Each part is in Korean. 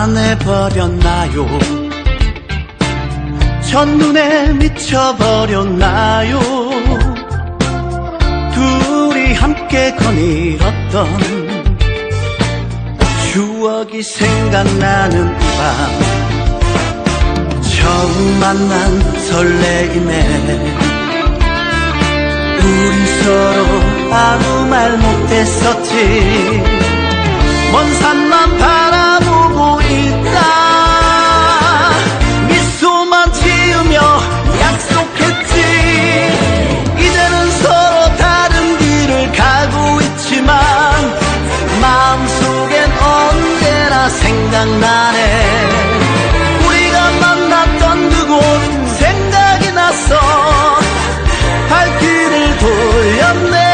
반해버렸나요? 첫눈에 미쳐버렸나요? 둘이 함께 거닐었던 추억이 생각나는 이 밤, 처음 만난 설레임에 우리 서로 아무 말 못했었지. 먼 산만 바라보고 있다. 미소만 지으며 약속했지. 이제는 서로 다른 길을 가고 있지만 마음속엔 언제나 생각나네. 우리가 만났던 그곳 생각이 났어. 발길을 돌렸네.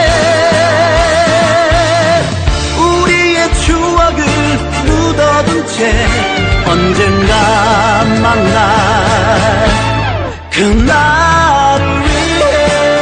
우리의 추억을 묻어둔 채 언젠가 만날 그날을 위해.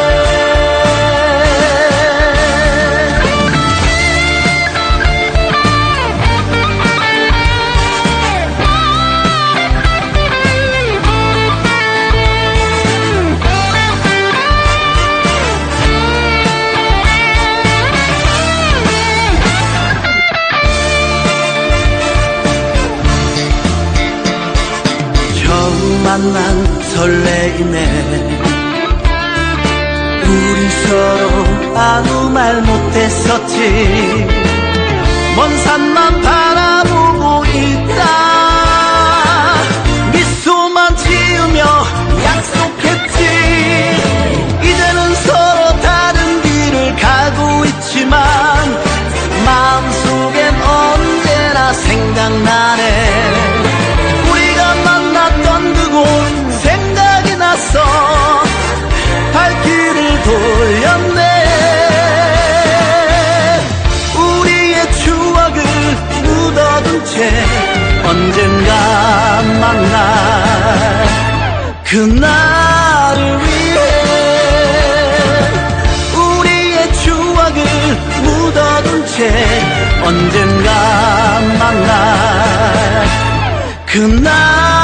만난 설레임에 우리 서로 아무 말 못했었지. 먼 산만 바라보고 있다. 미소만 지으며 약속했지. 이제는 서로 다른 길을 가고 있지만 마음속엔 언제나 생각나네. 생각이 났어. 발길을 돌렸네. 우리의 추억을 묻어둔 채 언젠가 만날 그날을 위해. 우리의 추억을 묻어둔 채 언젠가 만날 그날